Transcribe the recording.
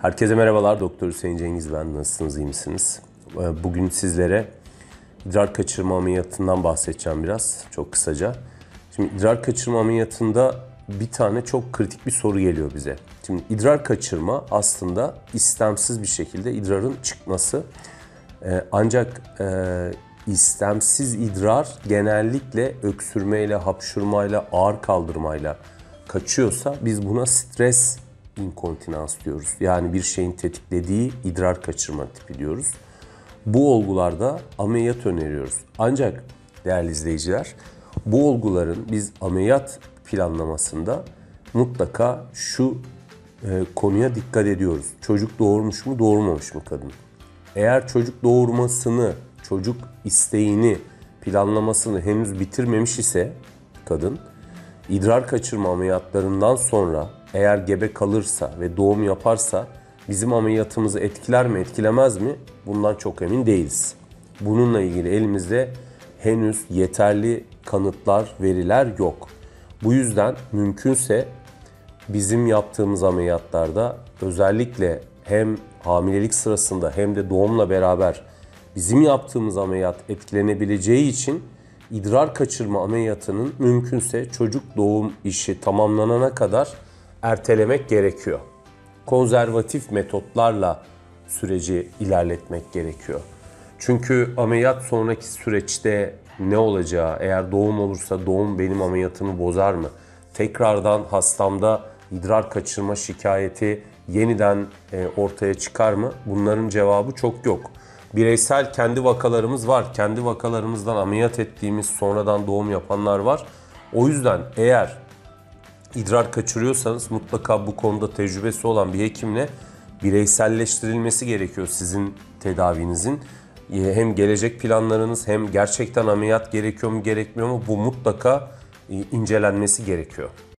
Herkese merhabalar. Doktor Hüseyin Cengiz ben. Nasılsınız, iyi misiniz? Bugün sizlere idrar kaçırma ameliyatından bahsedeceğim biraz, çok kısaca. Şimdi idrar kaçırma ameliyatında bir tane çok kritik bir soru geliyor bize. Şimdi idrar kaçırma aslında istemsiz bir şekilde idrarın çıkması. Ancak istemsiz idrar genellikle öksürmeyle, hapşurmayla, ağır kaldırmayla kaçıyorsa biz buna stres inkontinans diyoruz. Yani bir şeyin tetiklediği idrar kaçırma tipi diyoruz. Bu olgularda ameliyat öneriyoruz. Ancak değerli izleyiciler, bu olguların biz ameliyat planlamasında mutlaka şu konuya dikkat ediyoruz. Çocuk doğurmuş mu, doğurmamış mı kadın? Eğer çocuk doğurmasını, çocuk isteğini, planlamasını henüz bitirmemiş ise kadın, idrar kaçırma ameliyatlarından sonra eğer gebe kalırsa ve doğum yaparsa bizim ameliyatımızı etkiler mi, etkilemez mi? Bundan çok emin değiliz. Bununla ilgili elimizde henüz yeterli kanıtlar, veriler yok. Bu yüzden mümkünse bizim yaptığımız ameliyatlarda özellikle hem hamilelik sırasında hem de doğumla beraber bizim yaptığımız ameliyat etkilenebileceği için idrar kaçırma ameliyatının mümkünse çocuk doğum işi tamamlanana kadar ertelemek gerekiyor. Konservatif metotlarla süreci ilerletmek gerekiyor. Çünkü ameliyat sonraki süreçte ne olacağı, eğer doğum olursa doğum benim ameliyatımı bozar mı? Tekrardan hastamda idrar kaçırma şikayeti yeniden ortaya çıkar mı? Bunların cevabı çok yok. Bireysel kendi vakalarımız var. Kendi vakalarımızdan ameliyat ettiğimiz, sonradan doğum yapanlar var. O yüzden eğer idrar kaçırıyorsanız mutlaka bu konuda tecrübesi olan bir hekimle bireyselleştirilmesi gerekiyor sizin tedavinizin. Hem gelecek planlarınız hem gerçekten ameliyat gerekiyor mu gerekmiyor mu bu mutlaka incelenmesi gerekiyor.